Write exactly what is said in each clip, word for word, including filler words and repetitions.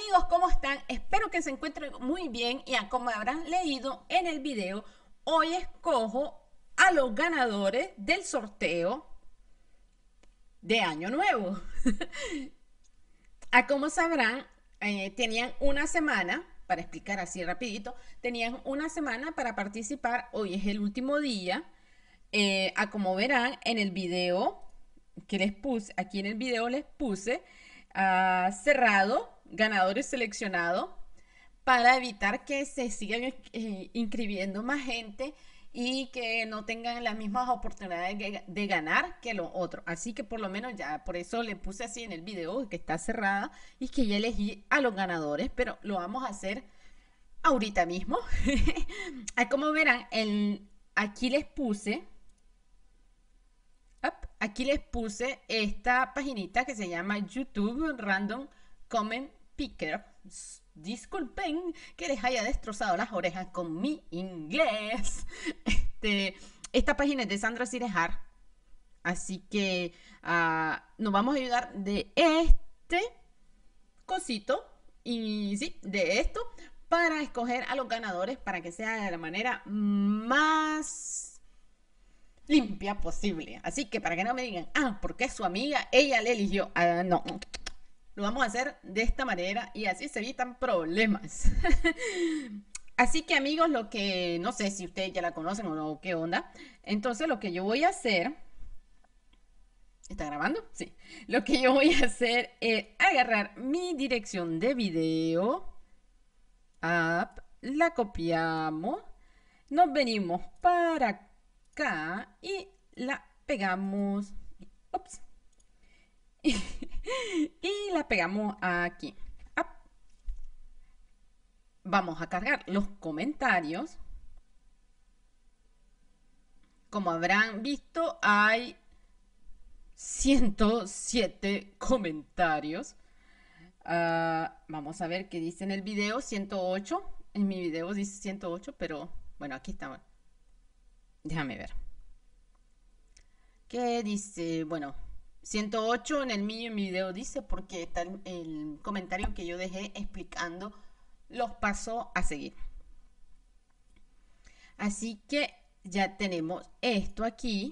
Amigos, ¿cómo están? Espero que se encuentren muy bien y como habrán leído en el video, hoy escojo a los ganadores del sorteo de Año Nuevo. A como sabrán, eh, tenían una semana, para explicar así rapidito, tenían una semana para participar. Hoy es el último día. Eh, a como verán en el video que les puse, aquí en el video les puse uh, cerrado, ganadores seleccionados, para evitar que se sigan eh, inscribiendo más gente y que no tengan las mismas oportunidades de, de ganar que los otros. Así que por lo menos ya, por eso le puse así en el video que está cerrada y que ya elegí a los ganadores, pero lo vamos a hacer ahorita mismo. Como verán, el, aquí les puse Aquí les puse esta paginita que se llama YouTube Random Comment Picker. Disculpen que les haya destrozado las orejas con mi inglés. Este, esta página es de Sandra Cirejar. Así que uh, nos vamos a ayudar de este cosito. Y sí, de esto. Para escoger a los ganadores para que sea de la manera más limpia posible. Así que para que no me digan, ah, porque es su amiga, ella le eligió. Ah, no, lo vamos a hacer de esta manera y así se evitan problemas. Así que amigos, lo que, no sé si ustedes ya la conocen o no, qué onda. Entonces lo que yo voy a hacer, ¿está grabando? Sí. Lo que yo voy a hacer es agarrar mi dirección de video, up, la copiamos, nos venimos para acá acá y la pegamos. Ups. y la pegamos aquí. Up. Vamos a cargar los comentarios. Como habrán visto, hay ciento siete comentarios. Uh, vamos a ver qué dice en el video. ciento ocho. En mi video dice ciento ocho, pero bueno, aquí está. Déjame ver. ¿Qué dice? Bueno, ciento ocho en el mío, en mi video dice, porque está el, el comentario que yo dejé explicando los pasos a seguir. Así que ya tenemos esto aquí.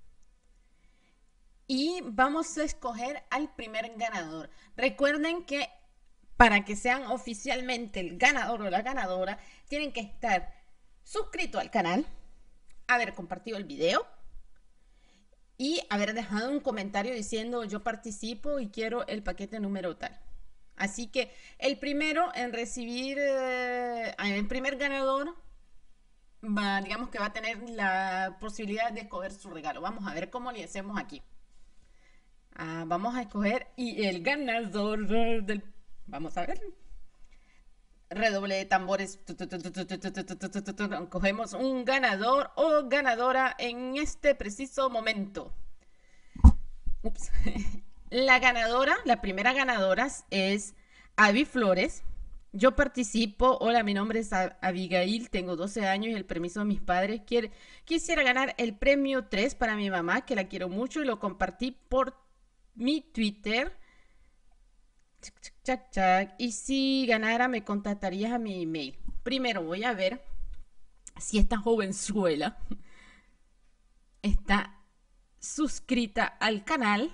Y vamos a escoger al primer ganador. Recuerden que para que sean oficialmente el ganador o la ganadora, tienen que estar suscrito al canal, haber compartido el video y haber dejado un comentario diciendo yo participo y quiero el paquete número tal. Así que el primero en recibir, eh, el primer ganador, va, digamos que va a tener la posibilidad de escoger su regalo. Vamos a ver cómo le hacemos aquí. Ah, vamos a escoger y el ganador del... Vamos a ver. Redoble de tambores. Cogemos un ganador o ganadora en este preciso momento. Ups. La ganadora, la primera ganadora es Avi Flores. Yo participo. Hola, mi nombre es Abigail, tengo doce años y el permiso de mis padres. Quiere, quisiera ganar el premio tres para mi mamá, que la quiero mucho, y lo compartí por mi Twitter. Chac, chac. Y si ganara, me contactarías a mi email. Primero voy a ver si esta jovenzuela está suscrita al canal.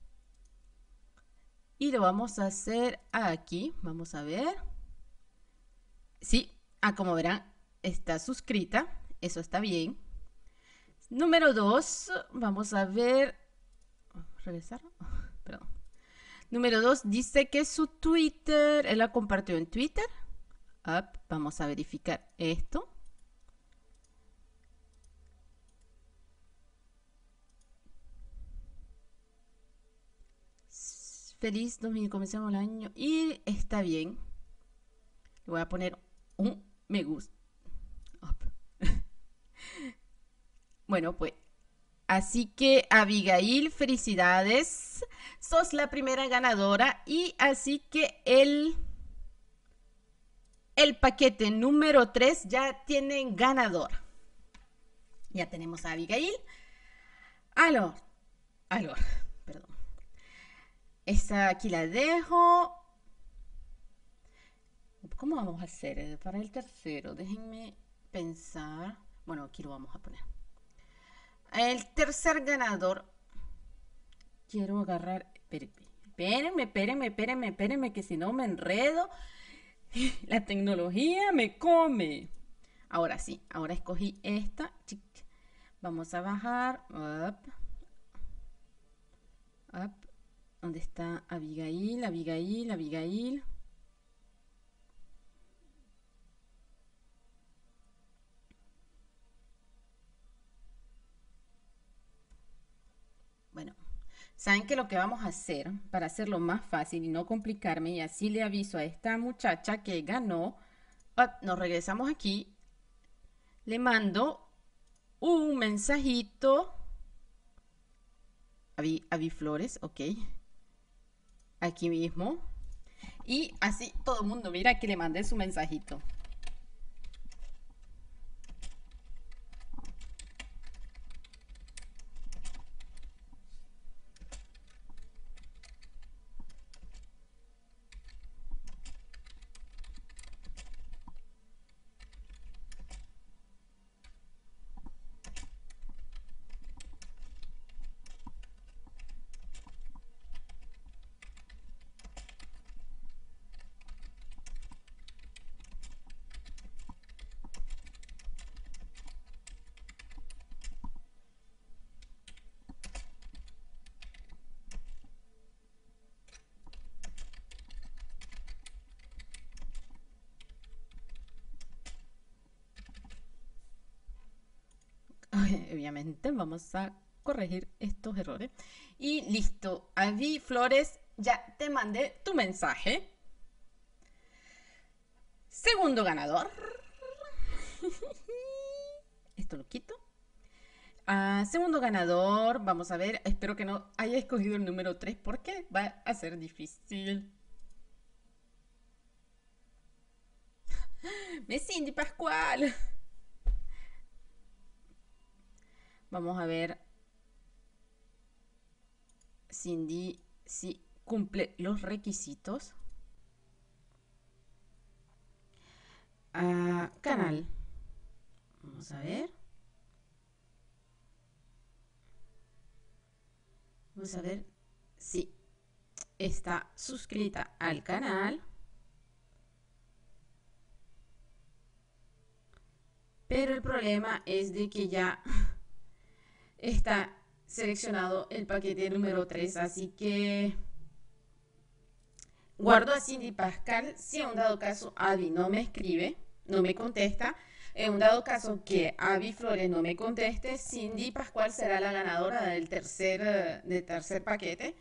Y lo vamos a hacer aquí. Vamos a ver. Sí, ah, como verán, está suscrita. Eso está bien. Número dos, vamos a ver. ¿Regresar? Perdón. Número dos, dice que su Twitter, él la compartió en Twitter. Up, vamos a verificar esto. Feliz dos mil, comenzamos el año. Y está bien. Le voy a poner un me gusta. Bueno, pues. Así que Abigail, felicidades. Sos la primera ganadora. Y así que el, el paquete número tres ya tiene ganador. Ya tenemos a Abigail. Aló. Aló. Perdón. Esta aquí la dejo. ¿Cómo vamos a hacer eh, para el tercero? Déjenme pensar. Bueno, aquí lo vamos a poner. El tercer ganador. Quiero agarrar. Espérenme, espérenme, espérenme, espérenme, que si no me enredo. La tecnología me come. Ahora sí, ahora escogí esta. Vamos a bajar. Up. Up. ¿Dónde está Abigail? Abigail, Abigail. Bueno, saben que lo que vamos a hacer para hacerlo más fácil y no complicarme, y así le aviso a esta muchacha que ganó. Up, nos regresamos aquí. Le mando un mensajito a Vi, a Vi Flores, ok. Aquí mismo. Y así todo el mundo mira que le mandé su mensajito. Obviamente vamos a corregir estos errores. Y listo, Avi Flores, ya te mandé tu mensaje. Segundo ganador. Esto lo quito. Uh, segundo ganador, vamos a ver, espero que no haya escogido el número tres porque va a ser difícil. Me Cindy Pascual. Vamos a ver Cindy si cumple los requisitos. Uh, canal. Vamos a ver. Vamos a ver si está suscrita al canal. Pero el problema es de que ya está seleccionado el paquete número tres, así que guardo a Cindy Pascal. Si en un dado caso Avi no me escribe, no me contesta, en un dado caso que Avi Flores no me conteste, Cindy Pascual será la ganadora del tercer, del tercer paquete.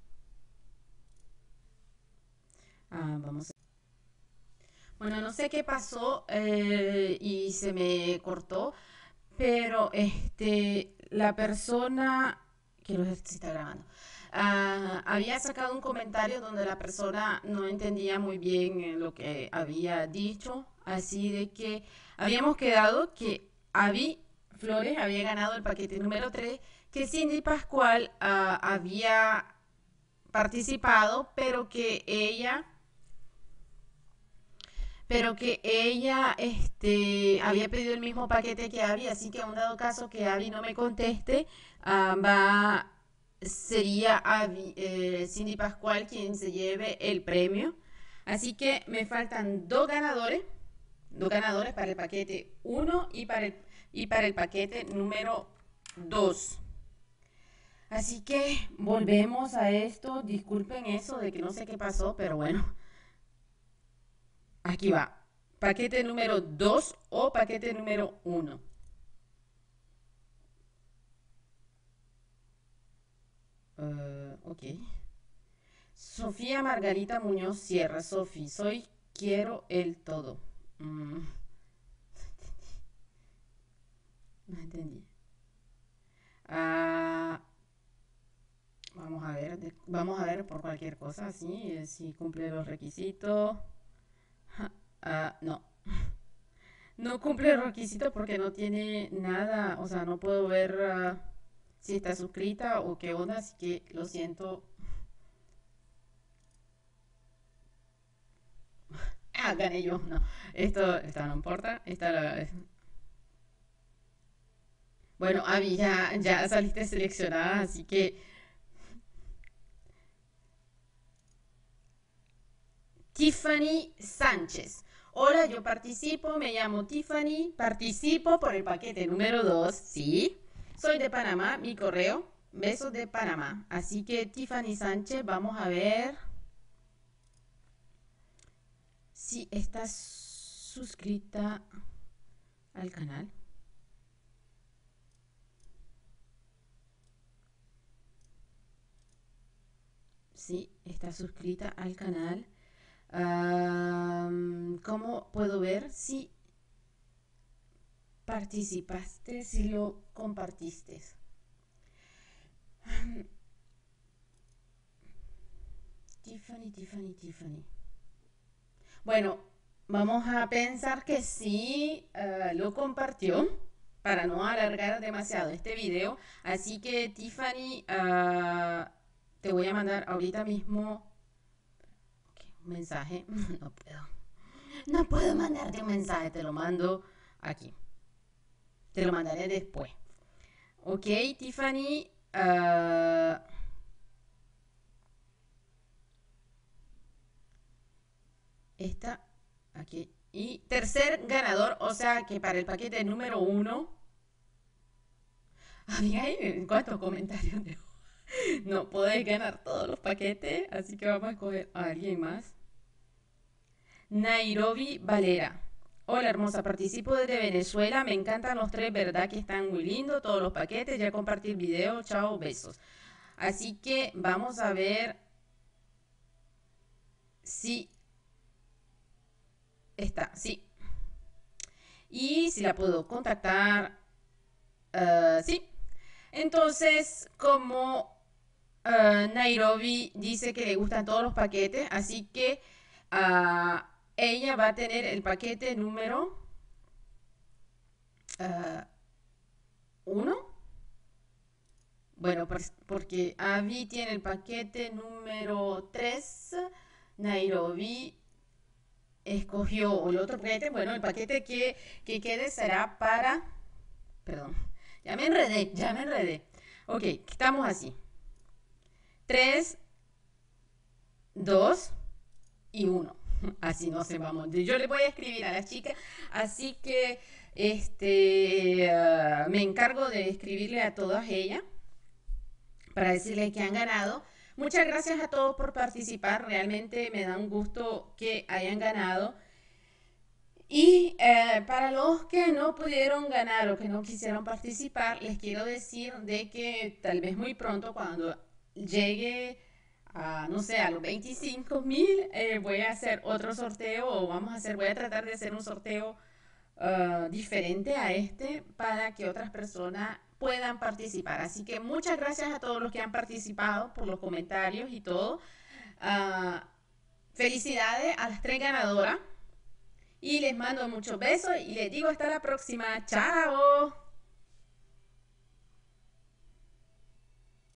Ah, vamos a... Bueno, no sé qué pasó eh, y se me cortó, pero este, la persona que lo está grabando uh, había sacado un comentario donde la persona no entendía muy bien lo que había dicho, así de que habíamos quedado que Avi Flores había ganado el paquete número tres, que Cindy Pascual uh, había participado, pero que ella pero que ella este, había pedido el mismo paquete que Abby, así que en un dado caso que Abby no me conteste, uh, va, sería Abby, eh, Cindy Pascual quien se lleve el premio. Así que me faltan dos ganadores, dos ganadores para el paquete uno y para el, y para el paquete número dos. Así que volvemos a esto, disculpen eso de que no sé qué pasó, pero bueno. Aquí va. Paquete número dos o paquete número uno. Uh, ok. Sofía Margarita Muñoz Sierra. Sofi, soy quiero el todo. Mm. No entendí. Uh, vamos a ver. De, vamos a ver por cualquier cosa. ¿Sí? Si cumple los requisitos. Uh, no. No cumple los requisitos porque no tiene nada. O sea, no puedo ver uh, si está suscrita o qué onda. Así que lo siento. ¡ah! Gané yo. No, esto, esto no importa. Esta la- Bueno, Abby, ya, ya saliste seleccionada, así que Tiffany Sánchez. Hola, yo participo, me llamo Tiffany, participo por el paquete número dos, ¿sí? Soy de Panamá, mi correo, besos de Panamá. Así que Tiffany Sánchez, vamos a ver si estás suscrita al canal. Sí, está suscrita al canal. Am, ¿cómo puedo ver si participaste, si lo compartiste? Tiffany, Tiffany, Tiffany. Bueno, vamos a pensar que sí eh, lo compartió para no alargar demasiado este video. Así que Tiffany, ah, te voy a mandar ahorita mismo ok, un mensaje. No puedo. No puedo mandarte un mensaje, te lo mando aquí. Te lo mandaré después. Ok, Tiffany. ah, esta, aquí. Y tercer ganador, o sea que para el paquete número uno. Había ahí cuántos comentarios de no podés ganar todos los paquetes, así que vamos a escoger a alguien más. Nairobi Valera. Hola hermosa, participo desde Venezuela, me encantan los tres, ¿verdad que están muy lindos? Todos los paquetes, ya compartí el video, chao, besos. Así que vamos a ver si está, sí. Y si la puedo contactar, uh, sí. Entonces, como uh, Nairobi dice que le gustan todos los paquetes, así que uh, ella va a tener el paquete número uh, uno. Bueno, pues, porque Abby tiene el paquete número tres. Nairobi escogió el otro paquete. Bueno, el paquete que, que quede será para... Perdón, ya me enredé, ya me enredé. Ok, estamos así. tres, dos y uno. Así no se vamos. Yo le voy a escribir a la chica, así que este uh, me encargo de escribirle a todas ellas para decirles que han ganado. Muchas gracias a todos por participar. Realmente me da un gusto que hayan ganado. Y eh, para los que no pudieron ganar o que no quisieron participar, les quiero decir de que tal vez muy pronto, cuando llegue a, no sé, a los veinticinco mil, eh, voy a hacer otro sorteo o vamos a hacer, voy a tratar de hacer un sorteo uh, diferente a este para que otras personas puedan participar. Así que muchas gracias a todos los que han participado por los comentarios y todo. Uh, felicidades a las tres ganadoras. Y les mando muchos besos y les digo hasta la próxima. ¡Chao!